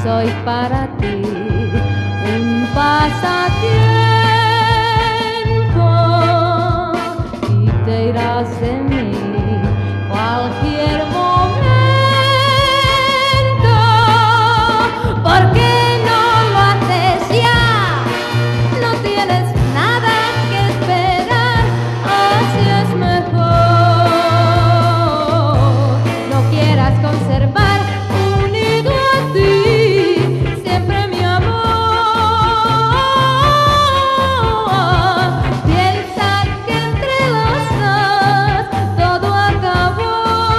soy para ti un pasatiempo y te irás de mí cualquier momento. ¿Por qué no lo haces ya? No tienes nada que esperar, así es mejor. No quieras conservar unido a ti siempre mi amor. Piensa que entre los dos todo acabó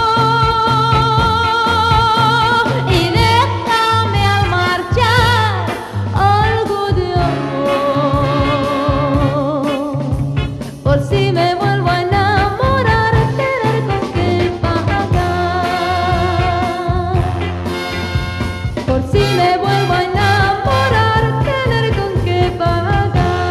y déjame al marchar algo de amor. Por si me vuelvo a enamorar, tener con qué pagar. Por si me vuelvo a enamorar, tener con qué pagar.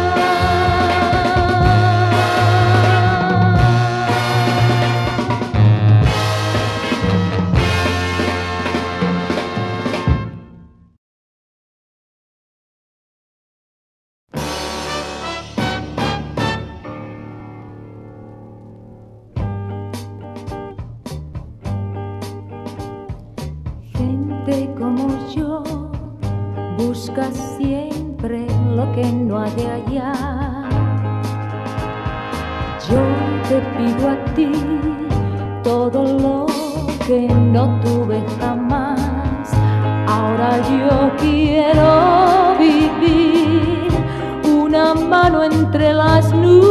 Gente como yo busca siempre lo que no ha de hallar. Yo te pido a ti todo lo que no tuve jamás. Ahora yo quiero vivir una mano entre las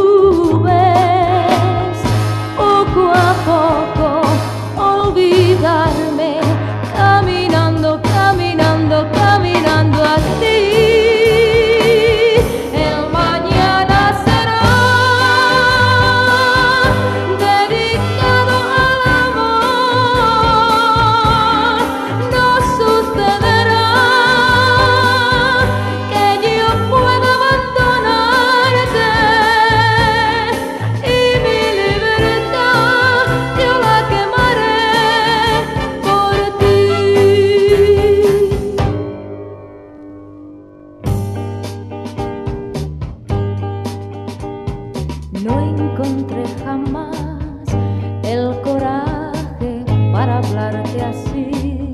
nubes, poco a poco olvidarme, caminando, caminando, caminando así. El mañana será dedicado al amor. No sucederá que yo pueda abandonarte y mi libertad yo la quemaré por ti. No encontré jamás el coraje para hablarte así,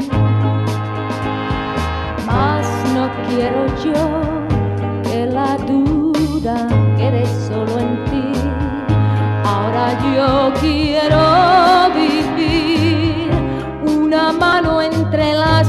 mas no quiero yo que la duda quede solo en ti. Ahora yo quiero vivir una mano entre las